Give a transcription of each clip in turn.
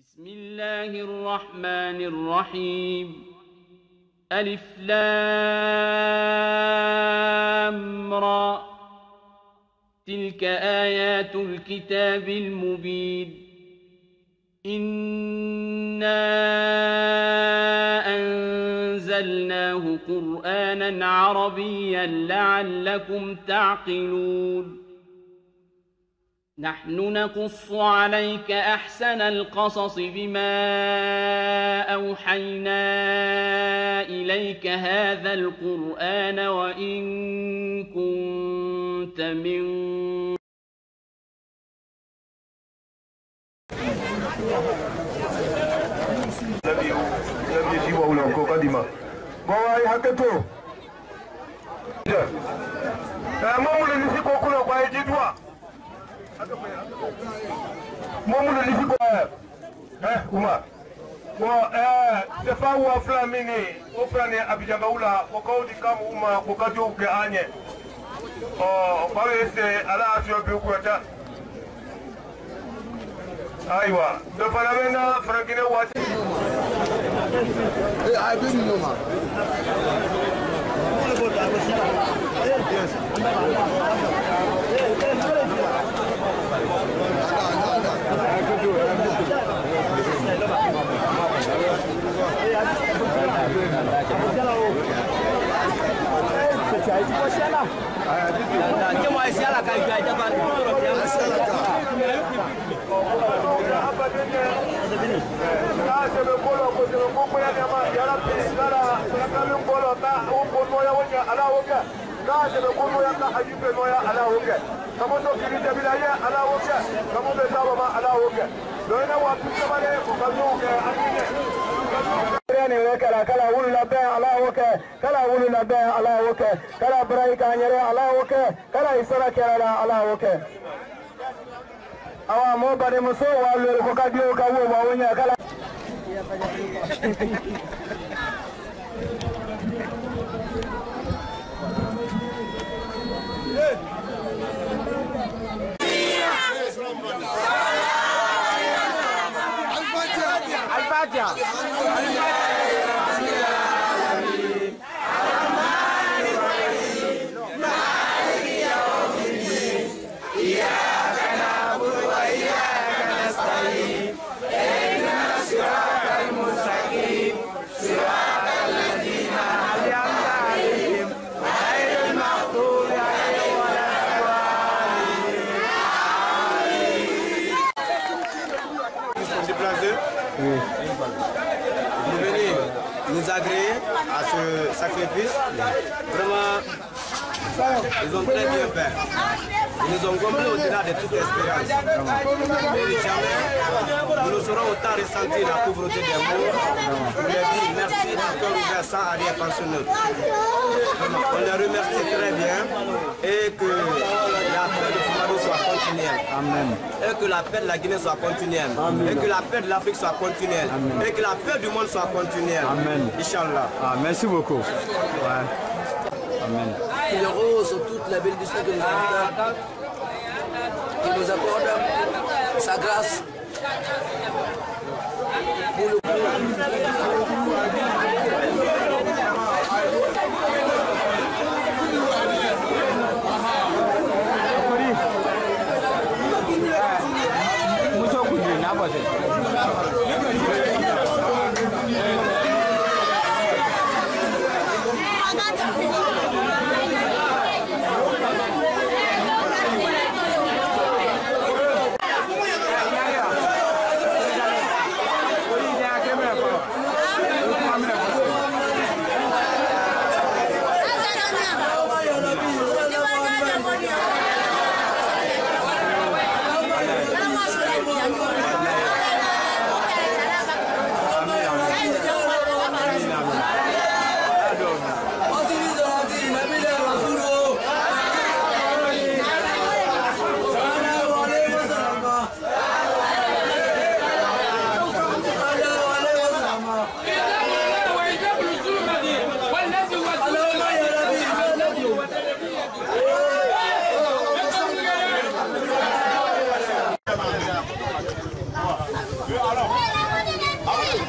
بسم الله الرحمن الرحيم ألف لام را تلك آيات الكتاب المبين إنا أنزلناه قرآنا عربيا لعلكم تعقلون نحن نقص عليك أحسن القصص بما أوحينا إليك هذا القرآن وإن كنت من Momu ni sipo uma defa wa flamini o frane abijabaula ko kawdi kam uma ko kajo ke anye bawe se ala asio bi ko ta aywa do fala bena frangine wati ay bi ni ma kala wulu la bɛn ala o kɛ kala wulu la bɛn ala o kɛ kala barayika ɲɛrɛ ala o kɛ kala isara kɛra la ala o kɛ awa mo bademuso wa lori ko ka di o ka wo wa o ɲɛ kala nous agréer à ce sacrifice. Vraiment, ils ont très bien fait. Ils nous ont comblé au-delà de toute espérance. Et jamais nous nous serons autant ressentis la pauvreté des mots. On leur dit merci du cœur ouvert sans arrière-pensée. On les remercie très bien et que la paix de Fumado soit continuelle. Amen. Et que la paix de la Guinée soit continuelle. Amen. Et que la paix de l'Afrique soit continuelle. Amen. Et que la paix du monde soit continuelle. Amen. Inch'Allah. Ah, merci beaucoup. Ouais. Amen. Qu'il rose toute la bénédiction que nous avons, qu'il nous accorde sa grâce pour le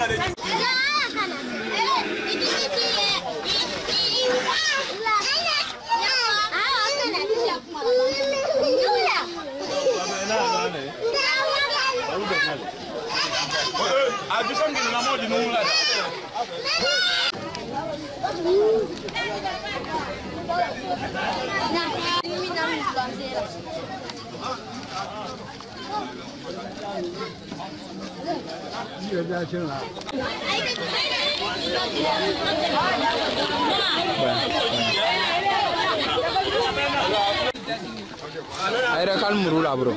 Aira kan murula bro.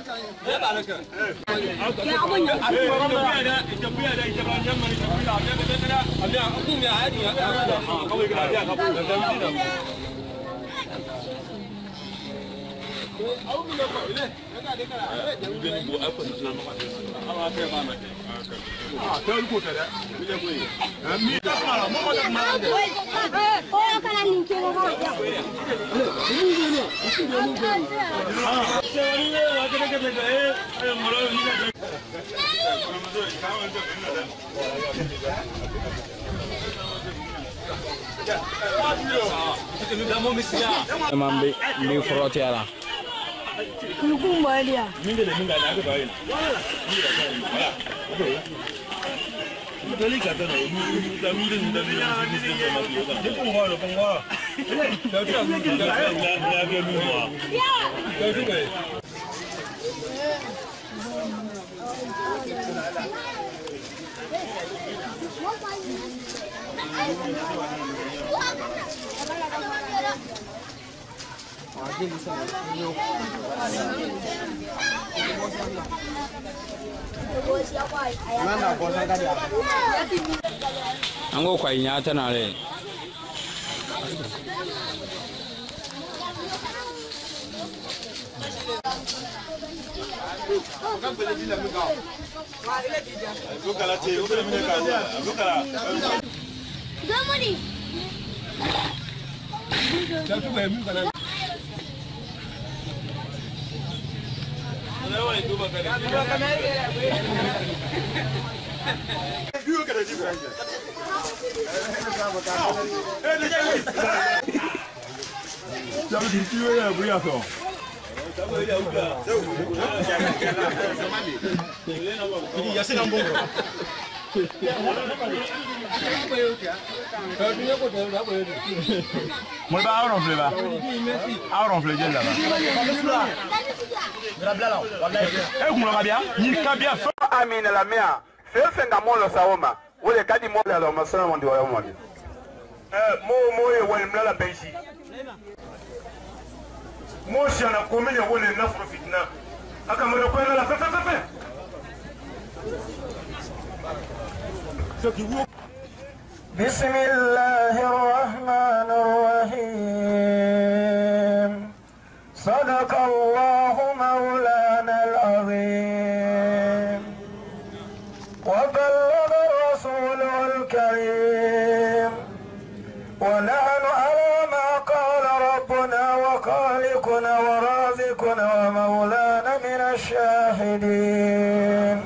Emang di Frotiara. Anggo kwa inyata na le. Amina la mea. Fenga molo saoma. Wole kadi molo la masala mondi wa mondi. Moye wale mlala benshi. Moshi anakomenya wole nafro fitna. Akamwenda kwenda la fefe. بسم الله الرحمن الرحيم صدق الله مولانا العظيم وبلغ الرسول الكريم ونحن على ما قال ربنا وخالقنا ورازقنا ومولانا من الشاهدين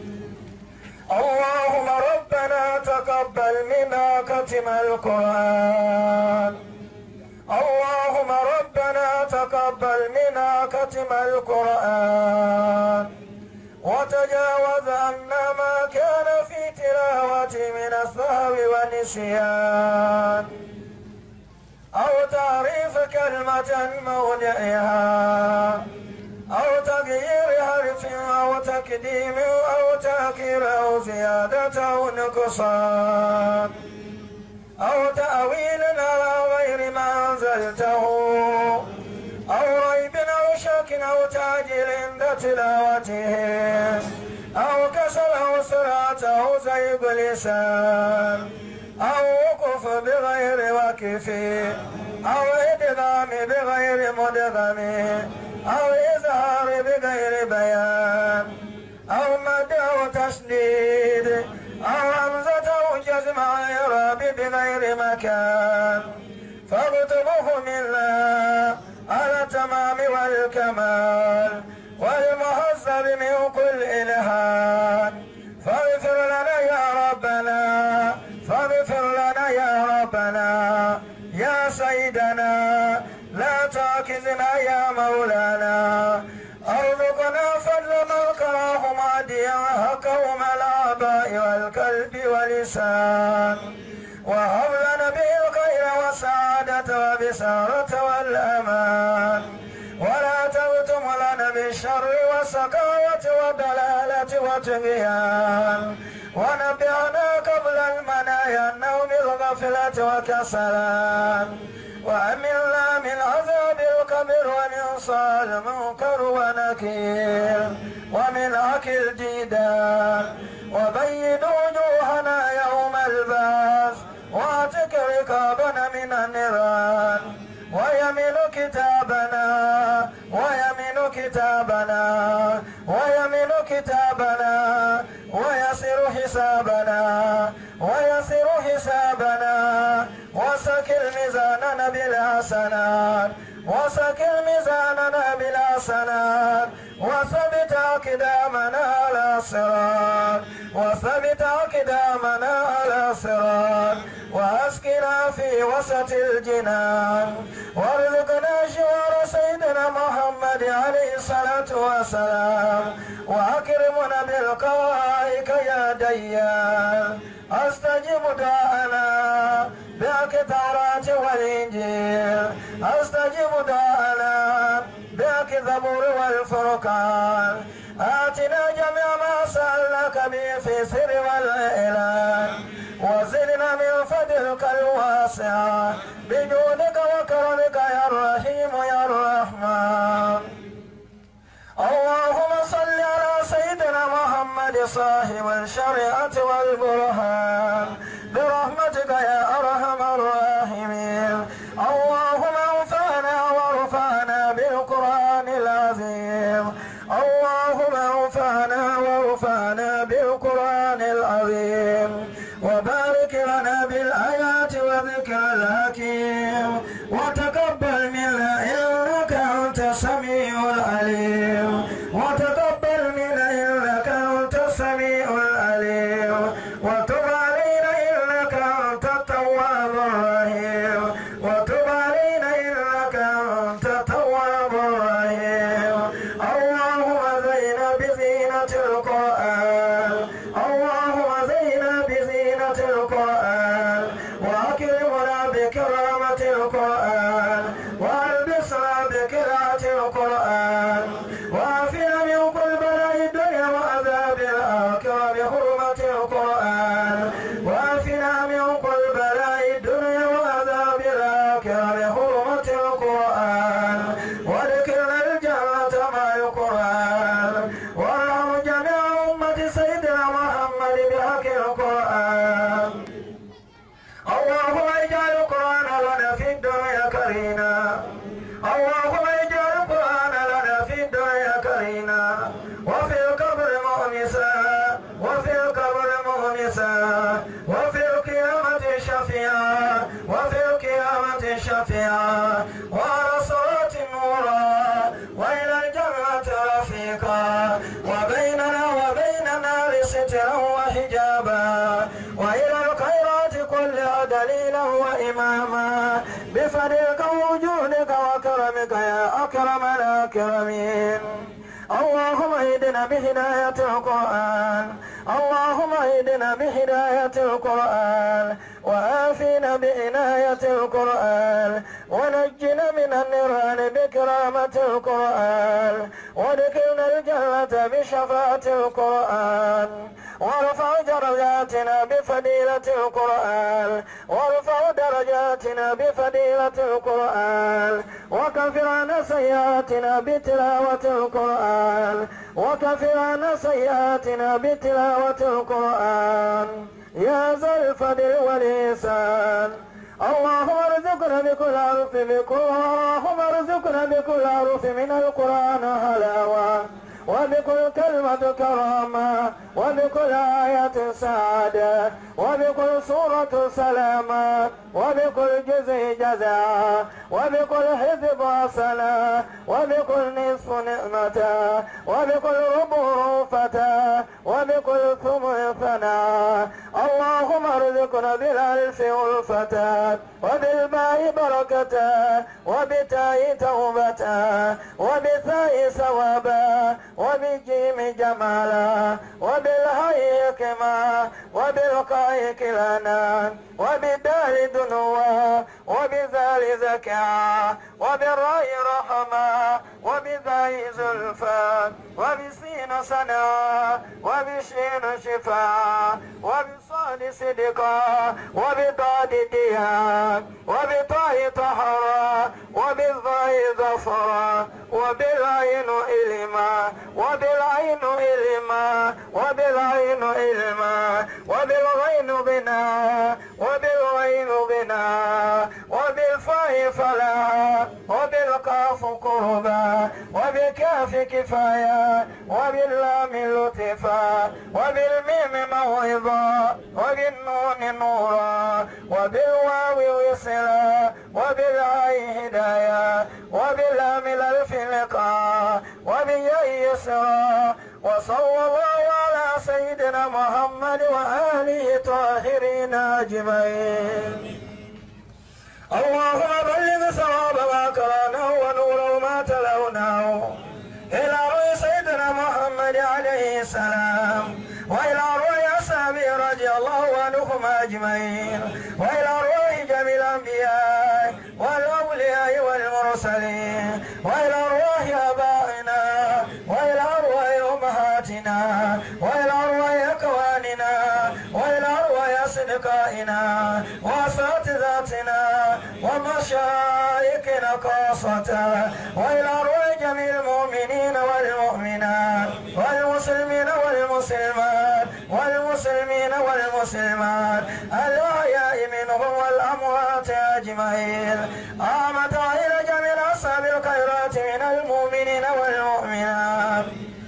اللهم ربنا تقبل منا ختم القرآن اللهم ربنا تقبل منا ختم القرآن وتجاوز عنا ما كان في تلاوته من السهو والنسيان أو تعريف كلمة موضعها أو تغيير حرف أو تقديم أو تأخير أو زيادة أو نقصان أو تأويل على غير ما أنزلته أو ريب أو شك أو تعجيل عند تلاوته أو كسل أو سرعة أو زيغ لسان أو وقف بغير وقف أو إدغام بغير مدغم أو إظهار بغير بيان أو مد أو تشديد أو همزة أو جزم أو إعراب بغير مكان فاكتبه منا على التمام والكمال والمهذب من كل إلهام فاغفر لنا يا ربنا زدنا يا مولانا ارزقنا فضل من كراه ماديا كوم الآباء والكلب واللسان وهب لنا به الخير والسعادة وبسارة والأمان ولا تغتم لنا بالشر والسقاوة والضلالة والطغيان ونبئنا قبل المنايا النوم الغفلة وكسلان وأمنا من عذاب القبر ومن صال المنكر ونكير ومن أكل الديدان وبيض وجوهنا يوم البعث واعتق رقابنا من النيران ويمين كتابنا ويمين كتابنا ويمين كتابنا ويسر حسابنا ويسر حسابنا وسكل ميزاننا بالحسنات وسكل ميزاننا بالحسنات وثبت أقدامنا على الصراط وثبت أقدامنا على الصراط وأسكنا في وسط الجنان وارزقنا جوار سيدنا محمد عليه الصلاة والسلام وأكرمنا بالقوائك يا ديان أستجب دعانا بحق التوراة والإنجيل أستجب دعانا بحق الزبور والفرقان آتنا جميع ما سألناك به في سر والإعلان وزدنا من فضلك الواسع بجودك وكرمك يا الرحيم يا الرحمن اللهم صل على سيدنا محمد صاحب الشريعة والبرهان برحمتك يا أرحم الراحمين اللهم انفعنا وارفعنا بالقرآن العظيم اللهم انفعنا وارفعنا بالقرآن العظيم وبارك لنا بالآيات وذكر الحكيم وتقبل منا إنك أنت السميع العليم وتقبل منا إنك أنت السميع العليم وتب علينا إنك أنت التواب الرحيم وتب علينا إنك أنت التواب الرحيم اللهم زينا بزينة القرآن اللهم زينا بزينة القرآن وأكرمنا بكرامة القرآن والبسنا بقراءة القرآن وعافنا من كل بلاء الدنيا وعذاب الآخرة بحرمة القرآن وعافنا من كل بلاء الدنيا وعذاب الآخرة بحرمة القرآن وادخلنا الجنة مع القرآن وارحم جميع أمة سيدنا محمد بحق القرآن اللهم اجعل القرآن لنا في الدنيا كريما اللهم اجعل القرآن لنا في الدنيا كريما وفي القبر مؤنسا وفي القبر مؤنسا وفي القيامة شفيعا وفي القيامة شفيعا وعلى صراط نورا وإلى الجنة رفيقا وبيننا وبين النار سترا وحجابا وإلى الخيرات كلها دليلا وإماما بفضلك وجودك وكرمك يا أكرم الأكرمين اللهم اهدنا بهداية القرآن اللهم اهدنا بهداية القرآن وآفنا بعناية القرآن ونجنا من النيران بكرامة القرآن وادخلنا الجنة بشفاعة القرآن وارفع درجاتنا بفضيلة القرآن وارفع درجاتنا بفضيلة القرآن وكفر عنا سيئاتنا بتلاوة القرآن وكفر عنا سيئاتنا بتلاوة القرآن يا ذا الفضل والإحسان اللهم ارزقنا بكل حرف اللهم ارزقنا بكل حرف من القرآن حلاوة وبكل كلمة كرامة وبكل آية سعادة وبكل سورة سلامة وبكل جزء جزاء وبكل حزب حسنة وبكل نصف نعمة وبكل ربع رفة وبكل ثمن ثناء. اللهم ارزقنا بالألف ألفة وبالباء بركة وبتاء توبة وبثاء ثوابا وبالجيم جمالا وبالهاء حكمة وبالقاء كلانا وبالدال دنوا وبذال زكاة وبالراء رحمة وبذاء زلفى وبسين سنا وبشين شفاء وبصاد صدقا وبضاد ديان وبطاء طهرا وبالظاء ظفرا وبالعين إلما وبالعين إلما وبالعين إلما وبالغين بنا وبالغين بنا وبالفاء فلا وبالقاف قربا وبالكاف كفاية وباللام لطفا وبالميم موعظا وبالنون نورا وبالواو وصلا وبالعاء هدايا وباللام الألف لقاء وبالياء يسرا. وصلى الله على سيدنا محمد وآله طاهرين أجمعين. اللهم بلغ ثواب ما قرأناه ونور ما تلوناه إلى روح سيدنا محمد عليه السلام وإلى روح أصحابه رضي الله عنهم أجمعين وإلى روح جميع الأنبياء والأولياء والمرسلين وإلى روح آبائنا وإلى روح أمهاتنا وإلى روح أكواننا وإلى روح أصدقائنا وأساتذتنا ومشايخنا خاصة وإلى روح جميع المؤمنين والمؤمنات والمسلمين والمسلمات والمسلمين والمسلمات الأحياء منهم والأموات أجمعين. آمت إلى جميع أصحاب الخيرات من المؤمنين والمؤمنات.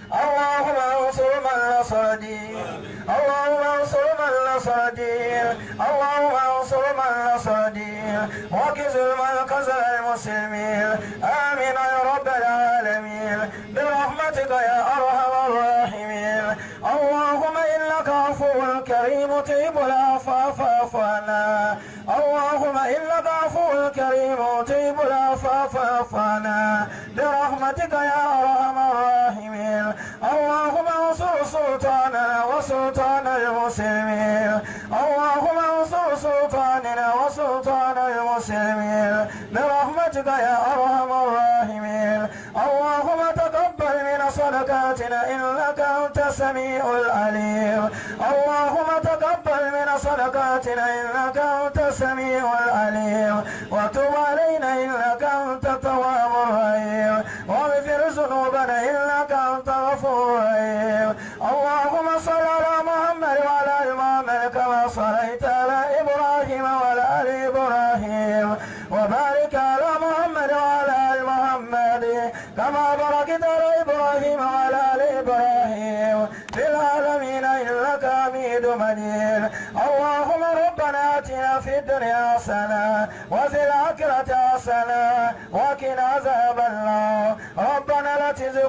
اللهم انصر من نصر دين اللهم انصر من نصر دين اللهم انصر من نصر دين وكزل من كزل المسلمين. آمين يا رب العالمين برحمتك يا أرحم الراحمين. اللهم إنك عفو كريم تحب العفو فاعف عنا. اللهم إنك عفو كريم تحب العفو فاعف عنا برحمتك يا أرحم الراحمين. اللهم انصر سلطاننا وسلطان المسلمين. اللهم انصر سلطاننا وسلطان المسلمين برحمتك يا أرحم الراحمين. اللهم تقبل من صدقاتنا إنك أنت السميع العليم. اللهم تقبل من صدقاتنا إنك أنت السميع العليم وتب علينا إنك أنت التواب الرحيم واغفر ذنوبنا إنك أنت غفور رحيم. اللهم صل على محمد وعلى آل محمد كما صليت على إبراهيم وعلى آل إبراهيم وبارك على محمد وعلى آل محمد كما باركت على إبراهيم وعلى آل إبراهيم في العالمين إنك حميد مجيد. اللهم ربنا آتنا في الدنيا حسنة وفي الآخرة حسنة وقنا عذاب النار. ربنا لا تزغ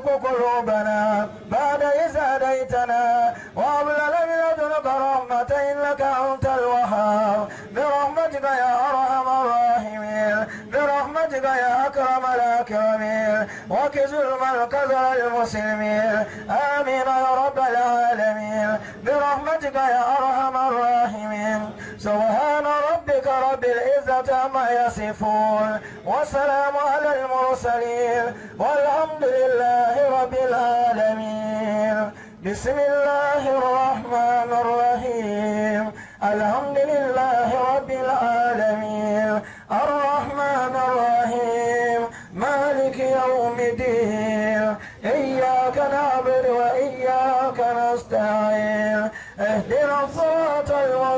قلوبنا بعد إذ هديتنا وهب لنا من لدنك رحمة إنك أنت الوهاب برحمتك يا أرحم الراحمين برحمتك يا أكرم الأكرمين وكزل من كزل المسلمين. آمين يا رب العالمين برحمتك يا أرحم الراحمين. سبحان ربك رب العزة عما يصفون والسلام على المرسلين والحمد لله رب العالمين. بسم الله الرحمن الرحيم. الحمد لله رب العالمين الرحمن الرحيم مالك يوم الدين. إياك نعبد وإياك نستعين. اهدنا الصراط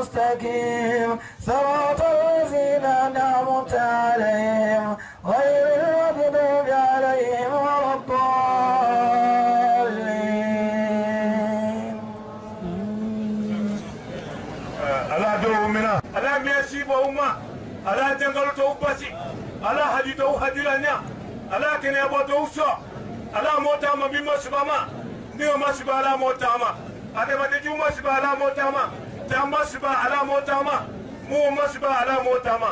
المستقيم صراط الذين أنعمت عليهم غير المغضوب عليهم ولا الضالين. ala do mina ala merci bo umma ala jangalu to basi ala hadi to hadilanya ala kene bo to so ala mota ma bi masbama ni masba ala mota ma ade ma de juma masba ala mota ma ta masba ala mota ma mu masba ala mota ma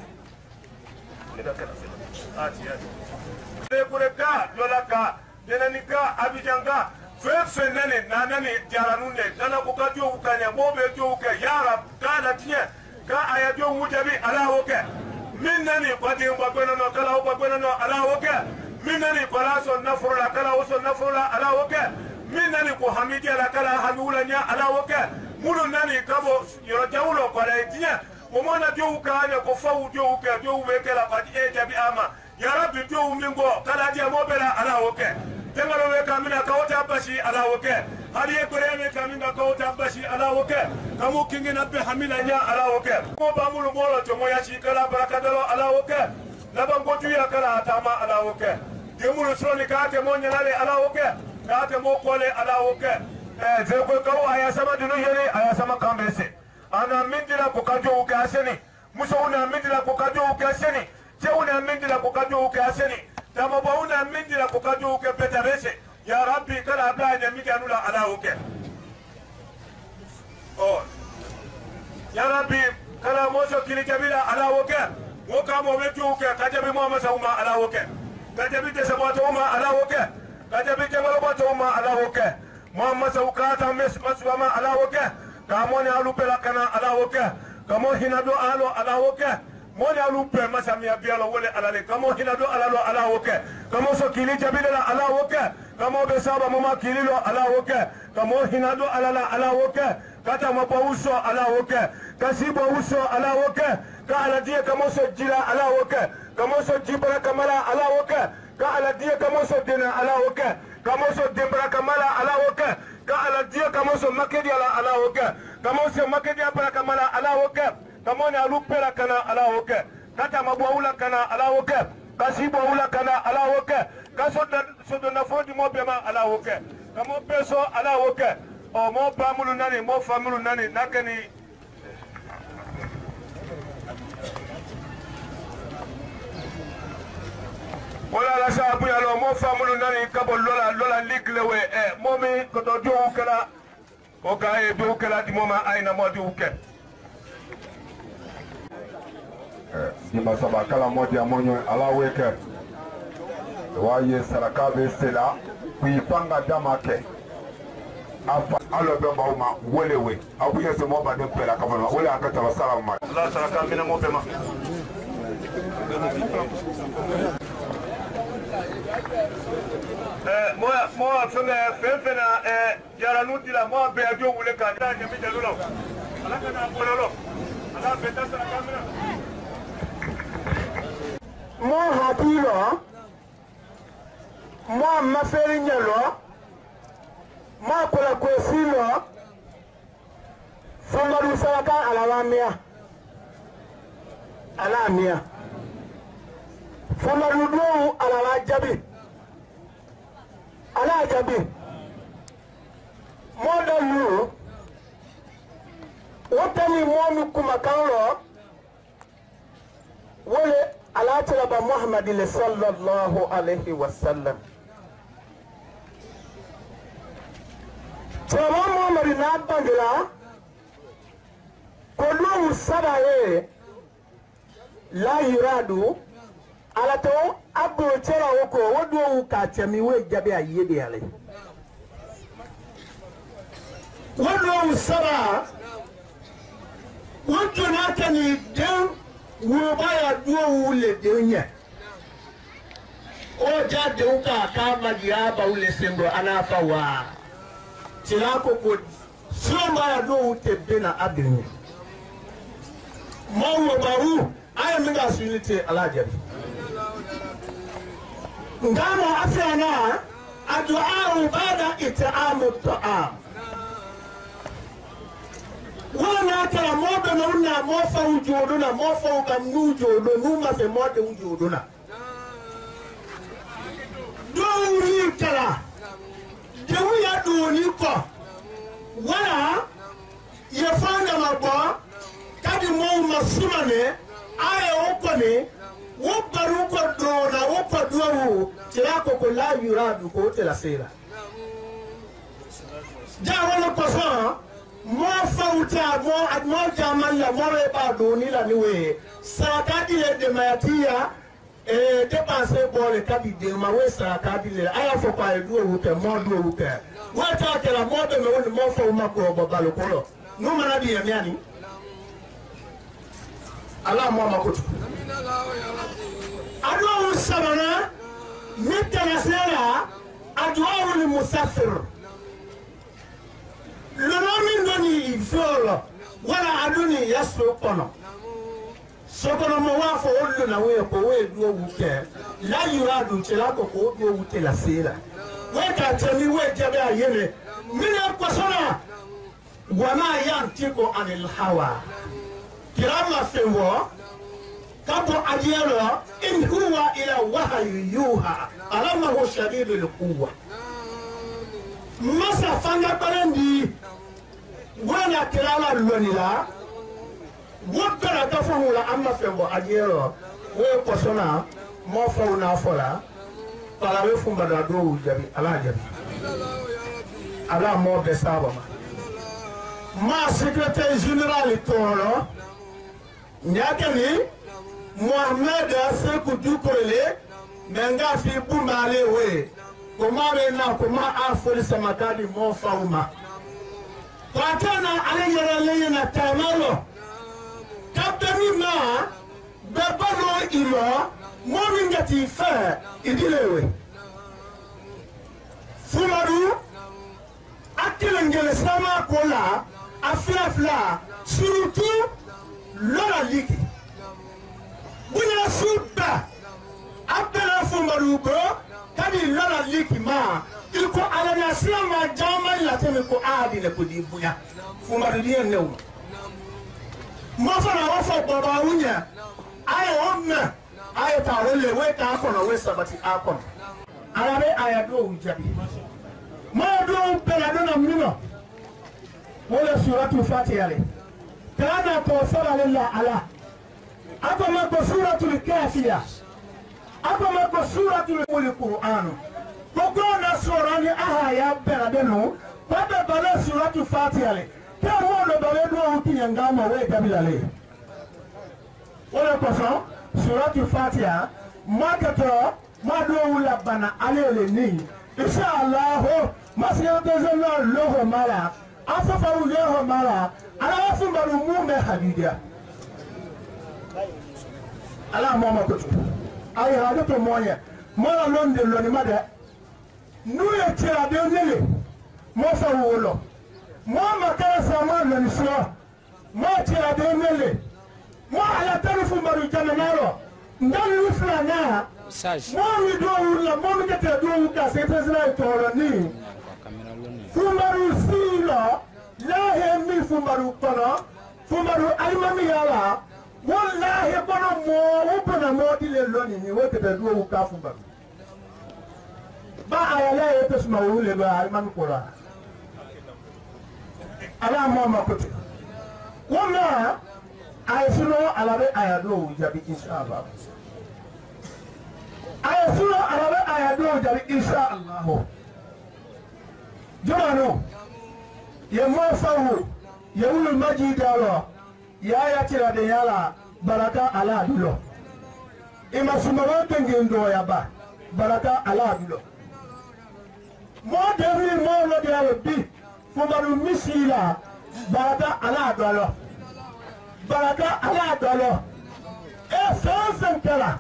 le kureka lolaka denanika abijanga fefe nene na nane jaranune nana kukajo ukanya mobe jo uke yara kana tinye ka ayajo mujabi ala woke minani kwati mbagwena no kala ubagwena no ala woke minani kwalaso nafurula kala uso nafurula ala woke minani ko hamidi ala kala hamula nya ala woke mulu nani kabo yorojaulo kwa tinye umona jo ukanya ko fawu jo uke jo ubekela kwati ejabi ama ya rabbi jo umingo kala dia mobela ala woke tengalo we kamina kawta bashi ala woke hadi e kore me kamina kawta bashi ala woke kamu kingi na be hamila nya ala woke ko bamulu molo to moya shi kala barakadalo ala woke laba ngotu ya kala atama ala woke demulu soni ka te monya nale ala woke ka te mo kole ala woke ze ko kawo aya sama dinu yele aya sama kambese ana mindila ko kajo uke aseni muso una mindila ko kajo uke aseni je una mindila ko kajo uke aseni tama bauna mindila ko kajo uke petarese ya rabbi kala abanya mikanula ala uke oh ya rabbi kala moso kili kabila ala uke woka mo wetu uke kajabi mo masauma ala uke kajabi te sabato uma ala uke kajabi te malobato uma ala uke mo masauka mes maswama ala uke kamone alupela kana ala uke kamo hinado alo ala uke moni alupe masamia bialo wole alale kamo hinado alalo ala woke kamo so kili jabila ala woke kamo besaba mama kililo ala woke kamo hinado alala ala woke kata mapauso ala woke kasibo uso ala woke ka ala die kamo so jira ala woke kamo so jibra kamala ala woke ka ala die kamo so dina ala woke kamo so dimbra kamala ala woke ka ala die kamo so makedi ala woke kamo so makedi para kamala ala woke kamone alupela kana ala woke kata mabwaula kana ala woke kasibo ula kana ala woke kasoda sodo na fodi mo bema ala woke kamo peso ala woke o mo pamulu nani mo famulu nani nakani wala la sabu ya lo mo famulu nani kabo lola liklewe momi koto do kala o ka e do kala di moma aina mo di woke dima saba kala moja monyo ala weke waye saraka be sela kuipanga damake afa alo be bauma wolewe abuye se mo ba de pela kama wole akata wa salama la saraka mina mo bema mo fena jaranuti la mo be ajo wule ka da nyami de lo ala kana bololo ala beta saraka mina mo habilo mo maferi nyalo mo kola kwesilo fongaru saraka alawamia alamia fongaru do alawajabi alajabi mo dalu wotani mo mikuma kanro wole ala talaba Muhammad sallallahu alaihi wasallam talaba Muhammad na bandila kolu sabaye la yuradu ala to abu chera woko wodo ka chemi we jabe ayede ale wodo saba wodo na tani den wo baya duo ule denye o jade uka kama jiaba ule sembo anafa wa tilako ko soma ya duo utebe na abini mawo baru aya minga sunite alajabi ngamo afyana addu'a bada it'amu ta'am wana kala modo na una mofa ujoduna mofa ukamnujo do numa se mode ujoduna do uri kala de wi ya do ni ko wala ye fanga ba kadi mo masumane aya okone wo baru ko dona wo ko duwo tira ko ko la yuradu ko te la sera jawala ko so mo fawta mo jamal la mo re ba do ni la niwe sakati le de matia dépenser bole kadi de ma we sakati le aya fo pa duwo ke mo duwo ke wata ke la mo be me woni mo fo ma ko balo ko no mana di yamiani ala mo ma ko adwa sabana mitana sera adwa ni musafir lonomin doni ifolo wala aduni yaso kono sokono mo wa fo wolu na we ko we duo wuke la yuradu chela ko ko duo wute la sera we ka temi we jabe ayene mina ko sona wama yantiqu anil hawa kirama fewo kapo ajiyalo in huwa ila wahyu yuha alamahu shadidul quwwa masa fanga barendi wala kirala lonila wobara ka fahula amma fewo ajiyalo we posona mo fauna fola para we fumba da do jabi ala jabi ala mo be saba ma secrétaire général toro nyakani Mohamed Sekou Dukole menga fi bumale we koma be na koma afori samakadi mo fauma patana ale yere na tamalo kapteni ma bebalo imo mo ngati fa idilewe fumaru akile ngele sama kola afla surtout lola liki bunya suba abela fumaru bro kadi lola liki ma iko alana sima jama la teme ko adi le ko di bunya fumaru di enno mo fara wa fo baba unya ayo onna ayo ta wole we ta kono we sabati akon arabe ayado ujabi mo do bela do na mino wala suratul fatiha le kana to sala lillahi ala ako ma ko suratul kafiya ako ma ko suratul qur'an ko na surani aha ya bela de no baba bala suratul fatiha le ka mo do bale do ukinya ngama we kabila le wala ko so suratul fatiha makato madu wala bana alele ni inshallah masiyata zalla loho mala asafa loho mala ala fumbaru mume hadidia ala mama ko ay hadu to moye mala londe loni made nuye tira de nele mo fa wolo mo makara sama loni so mo tira de nele mo ala telefon baru janalo ndal lufla na mo wi do la mo mi te do ka se president to ni fumaru sila lahe mi fumaru kono fumaru alimami yala wallahi kono mo wopana mo dile loni ni wote te do ka fumaru ba ayala yeto sma wule ba alimami kola ala mo ma kote wona aysuno alabe ayado jabi inshallah aysuno alabe ayado jabi inshallah jomano ye mo fawu ye wul majidalo ya ya tira de yala baraka ala dulo ima sumawo tengendo ya ba baraka ala dulo mo dewi mo lo de ala bi fumaru misila baraka ala dulo baraka ala dulo e sansan kala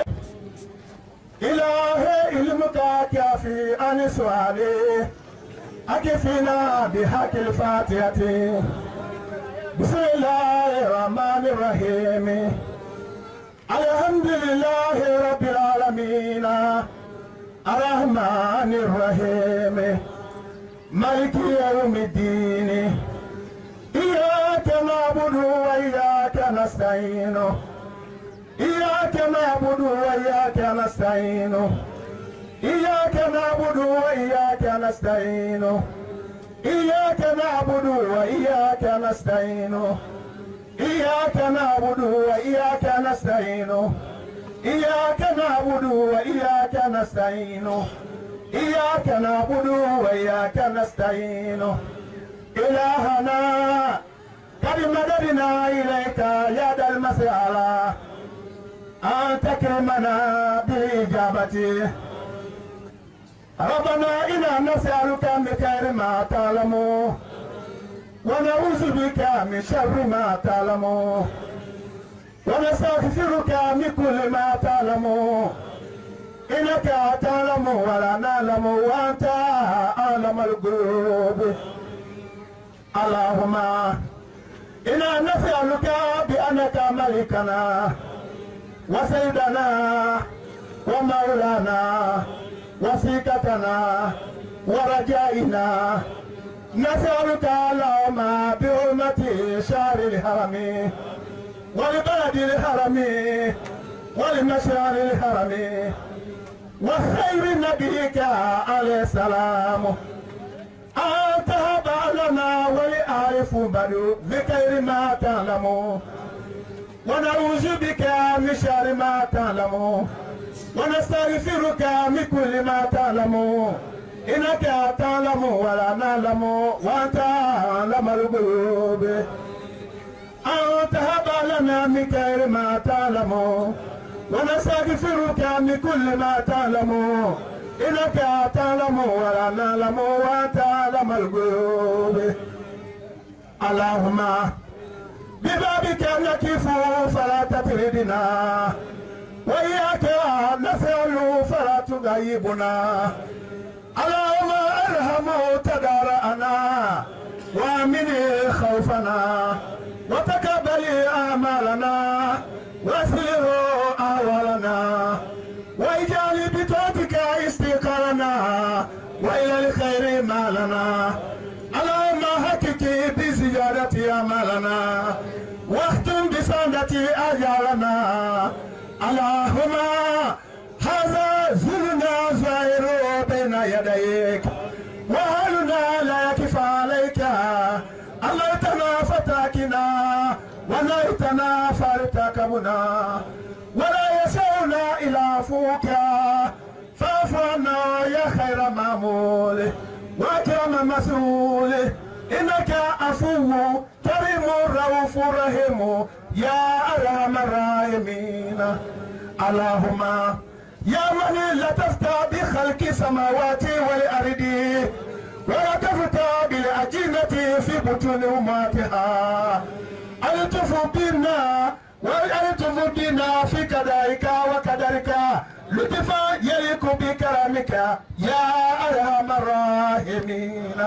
ilahi ilmuka kafi an suali أكفنا بحق الفاتحة بسم الله الرحمن الرحيم الحمد لله رب العالمين الرحمن الرحيم مالك يوم الدين إياك نعبد وإياك نستعين إياك نعبد وإياك نستعين إياك نعبد وإياك نستعين إياك نعبد وإياك نستعين إياك نعبد وإياك نستعين إياك نعبد وإياك نستعين إياك نعبد وإياك نستعين إلهنا قد مددنا إليك يد المسألة أن تكرمنا بالإجابة ربنا إنا نسألك من خير ما تعلم ونعوذ بك من شر ما تعلم ونستغفرك من كل ما تعلم إنك تعلم ولا نعلم وأنت أعلم الغيوب اللهم إنا نسألك بأنك ملكنا وسيدنا ومولانا وثيقتنا ورجائنا نسألك اللهم بحرمة شهر الحرم والبلد الحرم والمشعر الحرم وخير نبيك عليه السلام أن تهب لنا ولأعرف بدو بخير ما تعلم ونعوذ بك من شر ما تعلم ونستغفرك من كل ما تعلم إنك تعلم ولا نعلم وأنت أعلم الغيوب أن تهب لنا من خير ما تعلم ونستغفرك من كل ما تعلم إنك تعلم ولا نعلم وأنت أعلم الغيوب اللهم ببابك نكف فلا تطردنا وإياك نسأل فلا تغيبنا اللهم ارحم تدارأنا وامن خوفنا وتقبل أعمالنا واصلح أحوالنا واجعل بطاعتك استقرارنا وإلى الخير مالنا اللهم حقق بزيادة أعمالنا واختم بسندة أجالنا اللهم هذا زلنا زائر بين يديك وهلنا لا يكفى عليك أليتنا فتاكنا ونيتنا فارتكبنا ولا يسعنا إلى فوك فاعف عنا يا خير معمول وأكرم مسؤول إنك عفو كريم رؤوف رحيم يا أرحم الراحمين اللهم يا من لطفت بخلق السماوات والأرض ولطفت بالأجنة في بطون أمهاتها ألطف بنا وألطف بنا في قضائك وقدرك لطفا يليق بكرمك يا أرحم الراحمين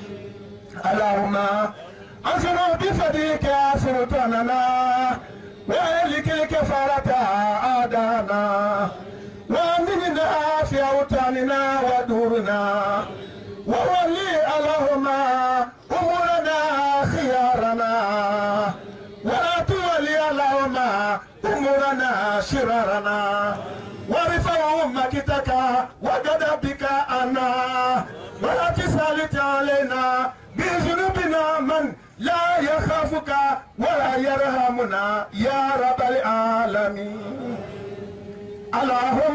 اللهم أنصر بفضلك سلطاننا وأهلك الكفارة أعداءنا وأمننا في أوطاننا ودورنا وولي اللهم أمورنا خيارنا ولا تولي اللهم أمورنا شرارنا ورفع مكتك وغضبك عنا ولا تسلط علينا بذنوبنا من لا يخافك ولا يرحمنا يا رب العالمين اللهم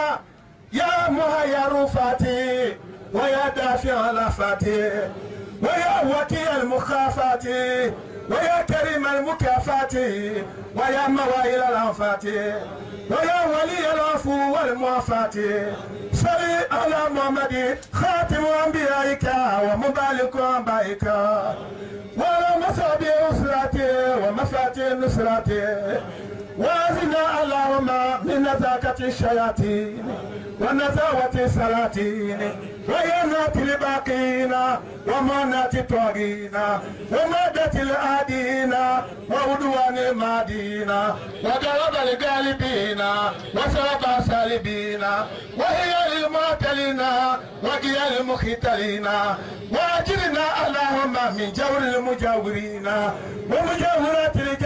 يا مهيا رفاتي ويا دافع الافاتي ويا وكيل المخافات ويا كريم المكافات ويا موائل الانفات ويا ولي العفو والموافات صلي على محمد خاتم انبيائك ومبارك انبائك وعلى مصابيح اسرته ومفاتيح نصرته وازنا اللهم من نزاكة الشياطين ونزاوة السلاطين وينات الباقين ومنات الطاغين ومادة الآدين وعدوان المادين وغلب الغالبين وسلب السالبين وهي للمعتلين وقيا المختلين واجرنا اللهم من جور المجاورين ومجاورات الجائرين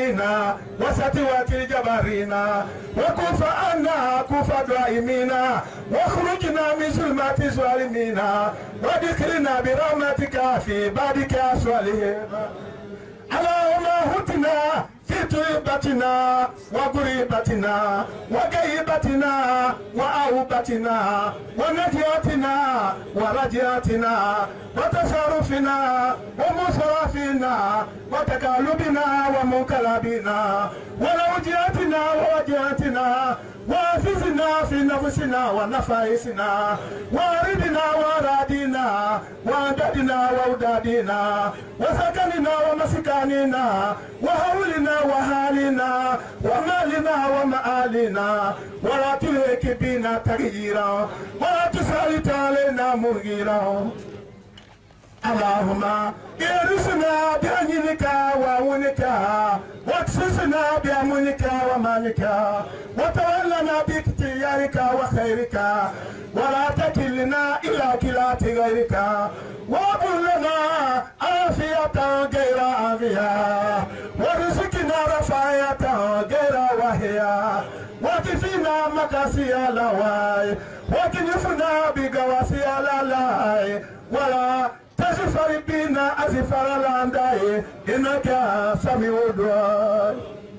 الجابرين وستوات الجبارين وكف عنا كف دائمين واخرجنا من ظلمات الظالمين وادخلنا برحمتك في بارك أصالحين اللهم هدنا في طيبتنا وغريبتنا وغيبتنا وأوبتنا ونجاتنا ورجاتنا وتصرفنا ومصرفنا وتقالبنا ومنقلبنا ولوجاتنا ووجاتنا وافزنا في نفسنا ونفائسنا واردنا ورادنا وعددنا وودادنا وسكننا ومسكاننا وهولنا وهالنا ومالنا ومآلنا ولا تلهك بنا تغييرا ولا تسالط علينا مغيرا اللهم ارزقنا بأنك وعونك واكسسنا بأمنك ومالك وتولنا باختيارك وخيرك ولا تكلنا إلى كلات غيرك وابل لنا عافية غير عافية ورزقنا رفاية غير وهية وكفينا مكاسي لواي وكنفنا بقواسي لاي ولا تغفر بنا أزفر الأنداء إنك سميع الدعاء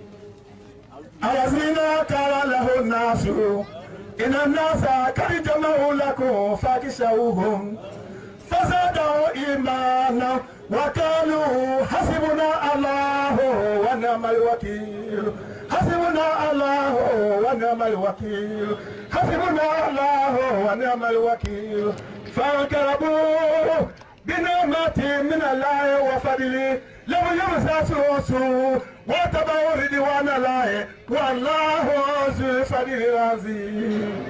الذين قال له الناس إن الناس قد جمعوا لكم فاخشوهم فزادوا إيمانا وقالوا حسبنا الله ونعم الوكيل حسبنا الله ونعم الوكيل حسبنا الله ونعم الوكيل فانقلبوا بنعمة من الله وفضله لم يمسسوا سوء واتبعوا رضوان الله والله ذو الفضل العظيم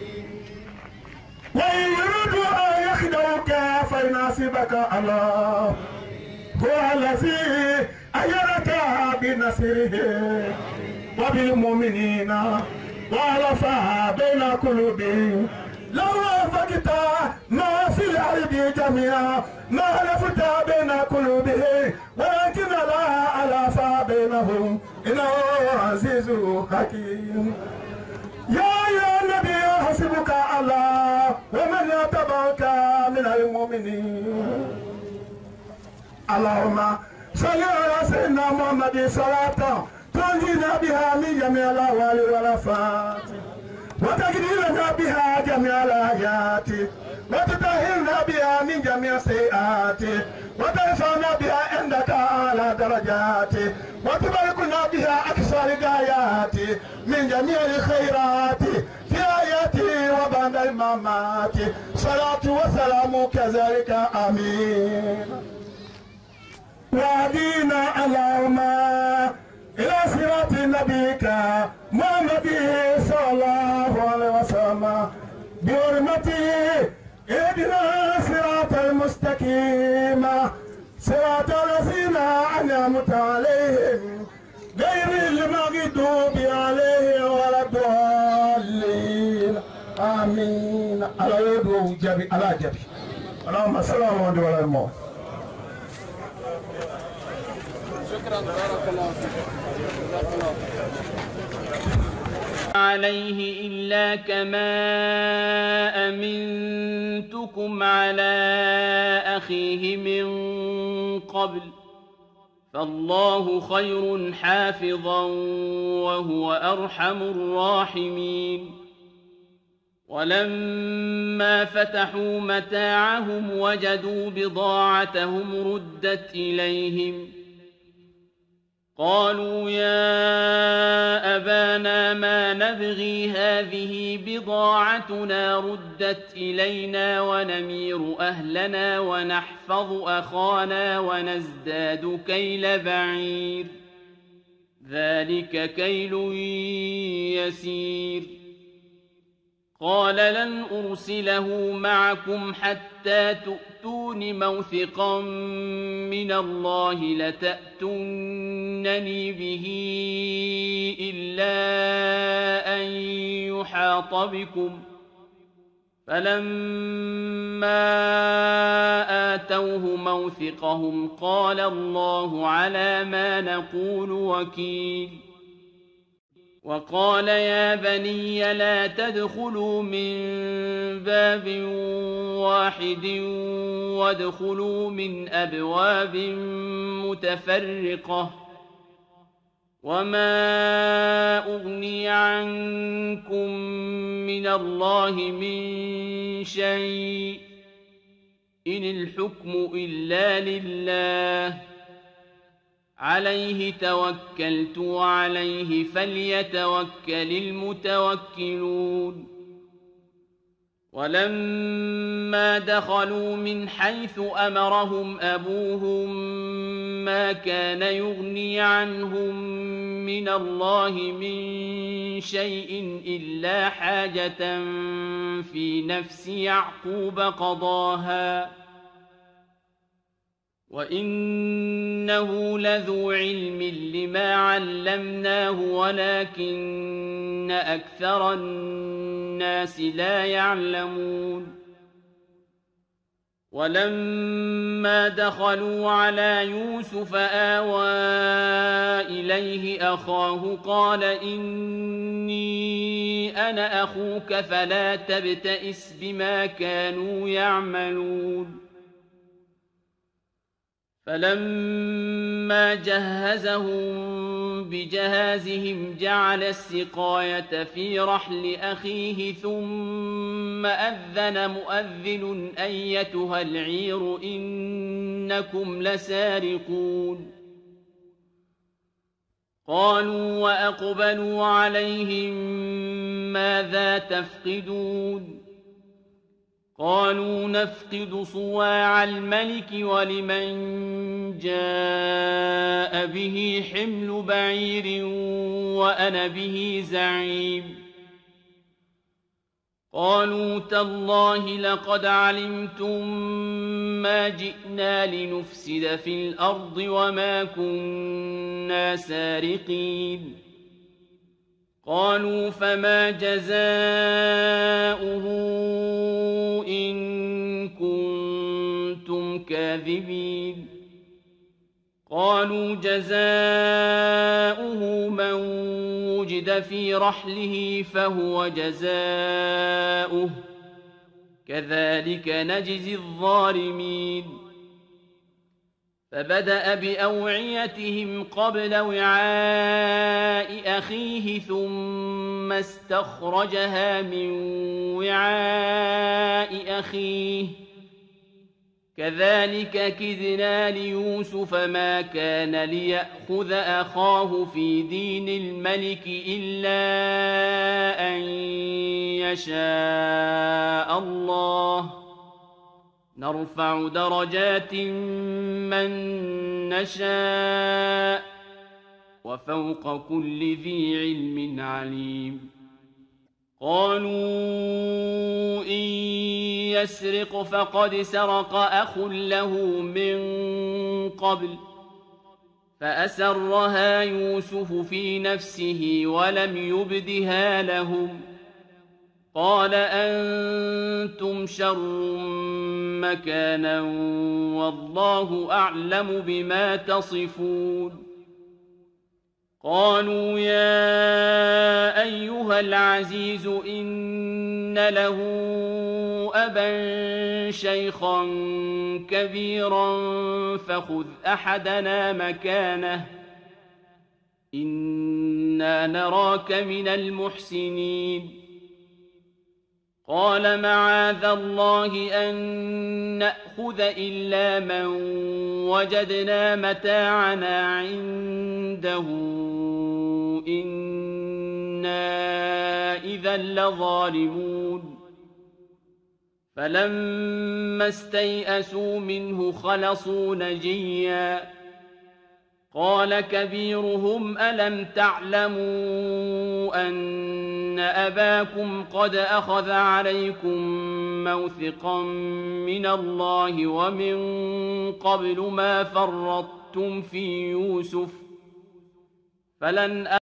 وإن يريدوا أن يخدعوك فإن حسبك الله هو الذي أيدك بنصره وبالمؤمنين وألف بين قلوبهم لو أنفقت ما في الأرض جميعا ما ألفت بين قلوبهم ولكن الله ألف بينهم إنه عزيز حكيم يا أيها النبي حسبك الله ومن يتبعك من المؤمنين اللهم صل على سيدنا محمد صلاة تنجينا بها من جميع الأهوال والآفات وتجرينا بها جميع الآيات وتطهرنا بها من جميع السيئات وترفعنا بها عندك أعلى درجات وتباركنا بها أكثر الغايات من جميع الخيرات في آياتي وبعد الممات صلاة وسلام كذلك آمين وهدينا اللهم إلى صراط نبيك محمد صلى الله عليه وسلم بحرمته اهدنا صراط المستقيم صراط الذين أنعمت عليهم غير المغضوب عليهم ولا الضالين آمين على يد جبي على جبي اللهم صل على محمد وعلى آل محمد. شكرا بارك الله فيك جزاك الله عليه إلا كما أمنتكم على أخيه من قبل فالله خير حافظا وهو أرحم الراحمين ولما فتحوا متاعهم وجدوا بضاعتهم ردت إليهم قالوا يا أبانا ما نبغي هذه بضاعتنا ردت إلينا ونمير أهلنا ونحفظ أخانا ونزداد كيل بعير ذلك كيل يسير قال لن أرسله معكم حتى تؤتون موثقا من الله لتأتونني به إلا أن يحاط بكم فلما آتوه موثقهم قال الله على ما نقول وكيل وقال يا بني لا تدخلوا من باب واحد وادخلوا من أبواب متفرقة وما أغني عنكم من الله من شيء إن الحكم إلا لله عليه توكلت وعليه فليتوكل المتوكلون ولما دخلوا من حيث أمرهم أبوهم ما كان يغني عنهم من الله من شيء إلا حاجة في نفس يعقوب قضاها وإنه لذو علم لما علمناه ولكن أكثر الناس لا يعلمون ولما دخلوا على يوسف آوى إليه أخاه قال إني أنا أخوك فلا تبتئس بما كانوا يعملون فلما جهزهم بجهازهم جعل السقاية في رحل أخيه ثم أذن مؤذن أيتها العير إنكم لسارقون قالوا وأقبلوا عليهم ماذا تفقدون قالوا نفقد صواع الملك ولمن جاء به حمل بعير وأنا به زعيم قالوا تالله لقد علمتم ما جئنا لنفسد في الأرض وما كنا سارقين قالوا فما جزاؤه إن كنتم كاذبين قالوا جزاؤه من وجد في رحله فهو جزاؤه كذلك نجزي الظالمين فبدأ بأوعيتهم قبل وعاء أخيه ثم استخرجها من وعاء أخيه كذلك كدنا ليوسف ما كان ليأخذ أخاه في دين الملك إلا أن يشاء الله نرفع درجات من نشاء وفوق كل ذي علم عليم قالوا إن يسرق فقد سرق أخ له من قبل فأسرها يوسف في نفسه ولم يبدها لهم قال أنتم شر مكانا والله أعلم بما تصفون قالوا يا أيها العزيز إن له أبا شيخا كبيرا فخذ أحدنا مكانه إنا نراك من المحسنين قال معاذ الله أن نأخذ إلا من وجدنا متاعنا عنده إنا إذا لظالمون فلما استيئسوا منه خلصوا نجيا قال كبيرهم ألم تعلموا أن أباكم قد أخذ عليكم موثقا من الله ومن قبل ما فرطتم في يوسف فلن